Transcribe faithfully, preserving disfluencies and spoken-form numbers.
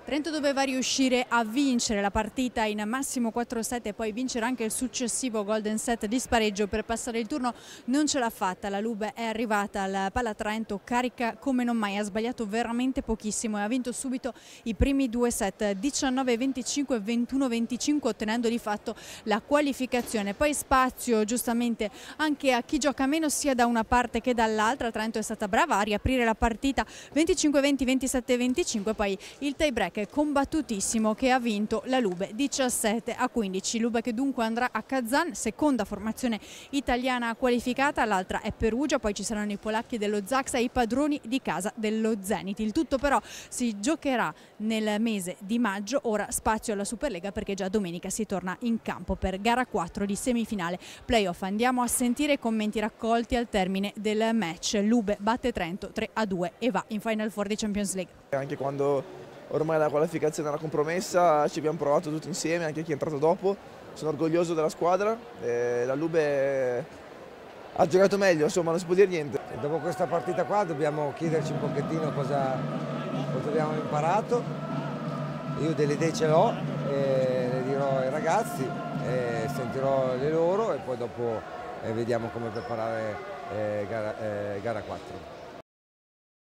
Trento doveva riuscire a vincere la partita in massimo quattro set e poi vincere anche il successivo golden set di spareggio per passare il turno. Non ce l'ha fatta, la Lube è arrivata al Palatrento carica come non mai, ha sbagliato veramente pochissimo e ha vinto subito i primi due set diciannove venticinque e ventuno venticinque, ottenendo di fatto la qualificazione. Poi spazio giustamente anche a chi gioca meno sia da una parte che dall'altra. Trento è stata brava a riaprire la partita venticinque venti, ventisette venticinque, poi il tie break è combattutissimo che ha vinto la Lube diciassette a quindici. Lube che dunque andrà a Kazan, seconda formazione italiana qualificata, l'altra è Perugia, poi ci saranno i polacchi dello Zaksa e i padroni di casa dello Zenit. Il tutto però si giocherà nel mese di maggio. Ora spazio alla Superlega perché già domenica si torna in campo per gara quattro di semifinale playoff. Andiamo a sentire i commenti raccolti al termine del match. Lube batte Trento tre a due e va in Final Four di Champions League. Anche quando ormai la qualificazione era compromessa, ci abbiamo provato tutti insieme, anche chi è entrato dopo. Sono orgoglioso della squadra, e la Lube ha giocato meglio, insomma non si può dire niente. E dopo questa partita qua dobbiamo chiederci un pochettino cosa, cosa abbiamo imparato. Io delle idee ce l'ho, le dirò ai ragazzi, e sentirò le loro e poi dopo eh, vediamo come preparare eh, gara, eh, gara quattro.